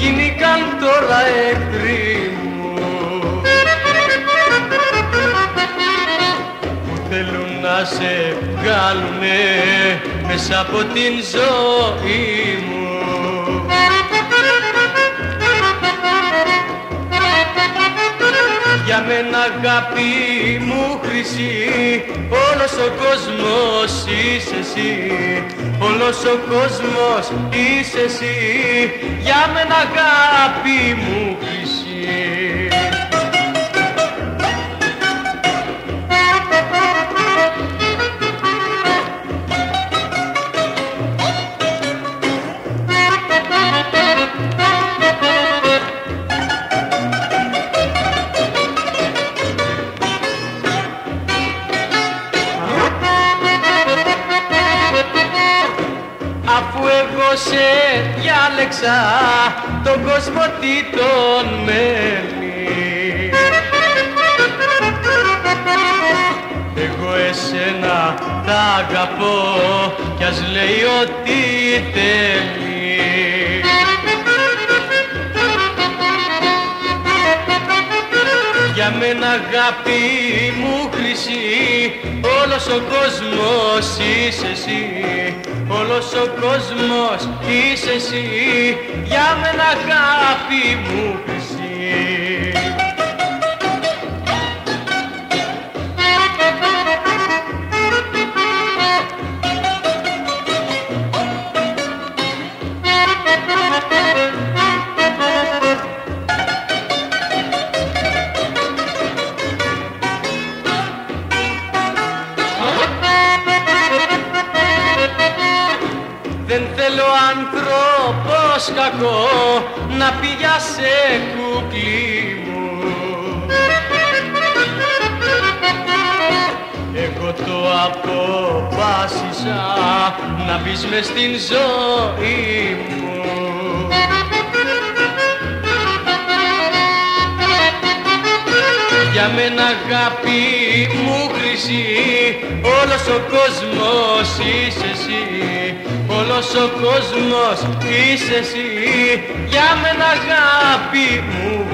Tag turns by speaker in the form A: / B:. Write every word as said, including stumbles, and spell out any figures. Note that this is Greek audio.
A: γίνηκαν τώρα εχθροί μου, που θέλουν να σε βγάλουνε μέσα από την ζωή μου. Για μένα αγάπη μου χρυσή, όλος ο κόσμος είσαι εσύ, όλος ο κόσμος είσαι εσύ, για μένα αγάπη μου χρυσή. Αφού εγώ σε διάλεξα, τον κόσμο τι τον μένει, εγώ εσένα τα αγαπώ κι ας λέει ό,τι θέλει. Για μένα αγάπη μου χρυσή, όλος ο κόσμος είσαι εσύ, όλος ο κόσμος είσαι εσύ, για μένα αγάπη μου χρυσή. Δεν θέλω άνθρωπος κακό να πει για σε κουκλί μου, εγώ το αποφάσισα να μπεις μες στην ζωή μου. Για μένα αγάπη μου χρυσή, όλος ο κόσμος είσαι εσύ, όλος ο κόσμος είσαι εσύ, για μένα αγάπη μου